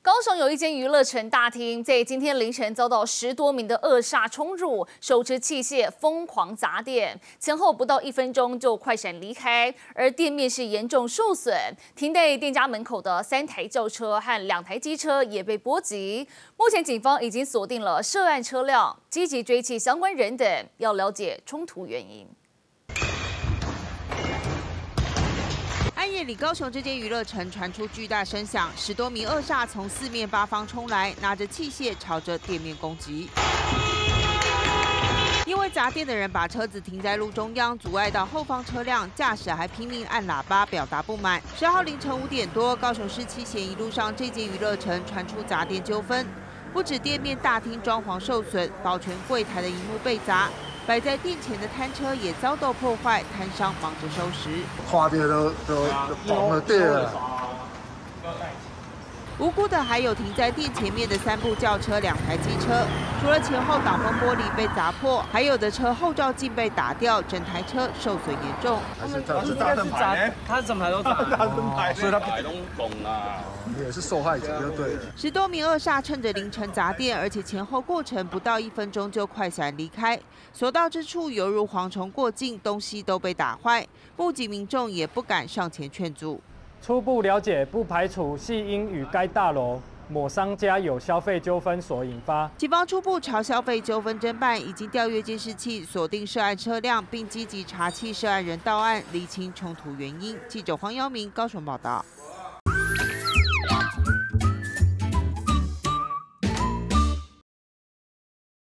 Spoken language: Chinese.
高雄有一间娱乐城大厅，在今天凌晨遭到10多名的恶煞冲入，手持器械疯狂砸店，前后不到1分钟就快闪离开，而店面是严重受损，停在店家门口的3台轿车和2台机车也被波及。目前警方已经锁定了涉案车辆，积极追缉相关人等，要了解冲突原因。 暗夜里，高雄这间娱乐城传出巨大声响，10多名恶煞从4面8方冲来，拿着器械朝着店面攻击。因为砸店的人把车子停在路中央，阻碍到后方车辆，驾驶还拼命按喇叭表达不满。10号凌晨5点多，高雄市7贤一路上这间娱乐城传出砸店纠纷，不止店面大厅装潢受损，保全柜台的萤幕被砸。 摆在店前的摊车也遭到破坏，摊商忙着收拾。 看到都崩了地了。 无辜的还有停在店前面的3部轿车、2台机车，除了前后挡风玻璃被砸破，还有的车后照镜被打掉，整台车受损严重。 他是大灯牌， 他整台都大灯牌， 所以他牌都拱啦。你也是受害者就对了。 10多名恶煞趁着凌晨砸店，而且前后过程不到1分钟就快闪离开，所到之处犹如蝗虫过境，东西都被打坏，目击民众也不敢上前劝阻。 初步了解，不排除系因与该大楼某商家有消费纠纷所引发。 警方初步朝消费纠纷侦办，已经调阅监视器，锁定涉案车辆，并积极查缉涉案人到案，厘清冲突原因。记者黄瑶明高雄报道。